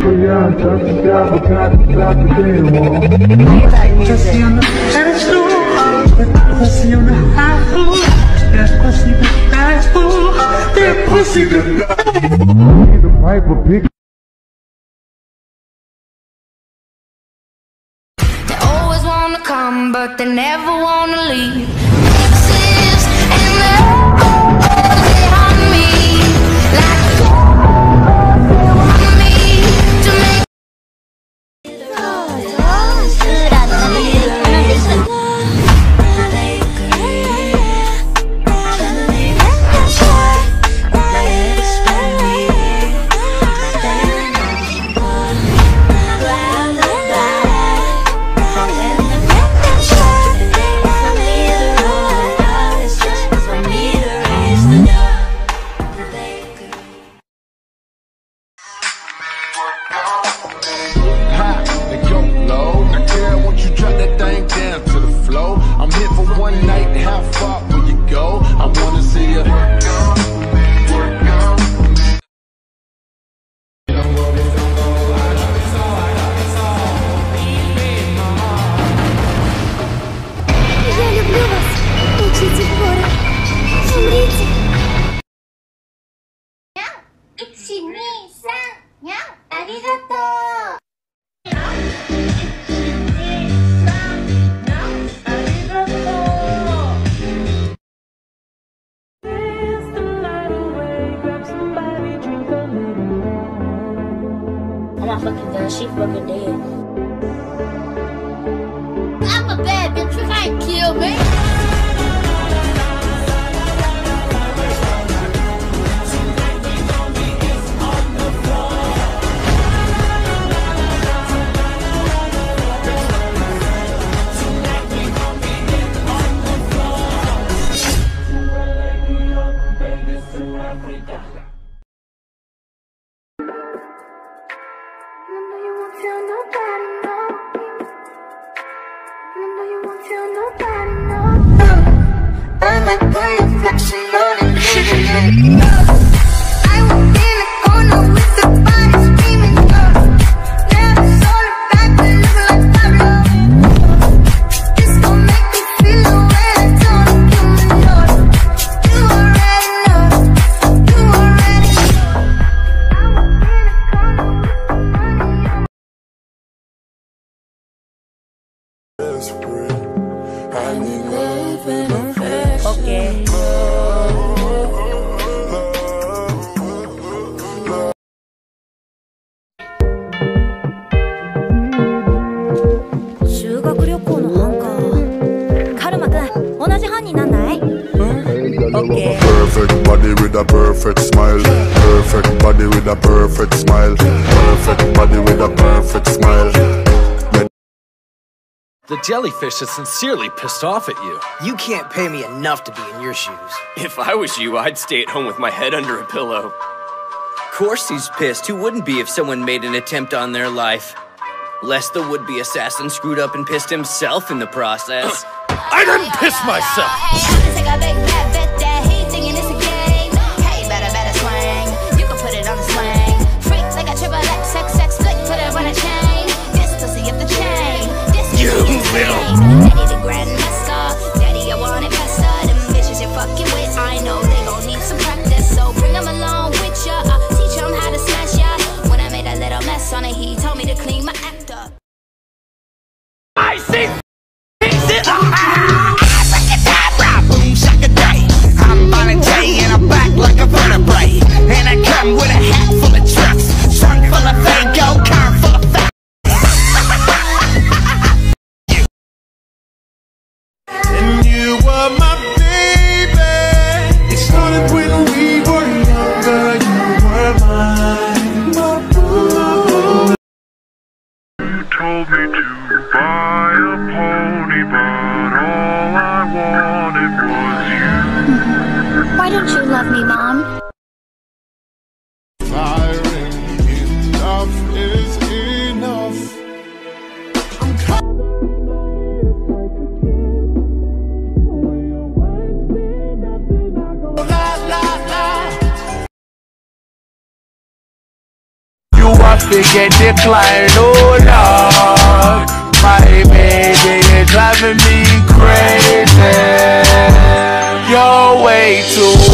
Pussy on the pedestal, that pussy on the high floor, that pussy the fast food, that pussy the Piper pick. They always wanna come, but they never wanna leave. Exist and they on me like they want me to make. Oh my fucking god, she fucking dead. I'm a bad bitch, you can't kill me. Okay. Okay. Perfect body with a perfect smile. Perfect body with a perfect smile. Perfect body with a perfect smile. The jellyfish is sincerely pissed off at you. You can't pay me enough to be in your shoes. If I was you, I'd stay at home with my head under a pillow. Of course he's pissed. Who wouldn't be if someone made an attempt on their life? Lest the would-be assassin screwed up and pissed himself in the process. I didn't piss myself! I see things in the abracadabra, boom shaka-day. I'm Valentine and I'm back like a vertebrae. And I come with a hat full of tricks, trunk full of fango, car full of fat. And you were my baby. It started when we were younger. You were mine, my boo. You told me to buy a pony, but all I wanted was you. Why don't you love me, Mom? Firing enough is enough. You traffic get declined, oh Lord. My baby is driving me crazy. You're way too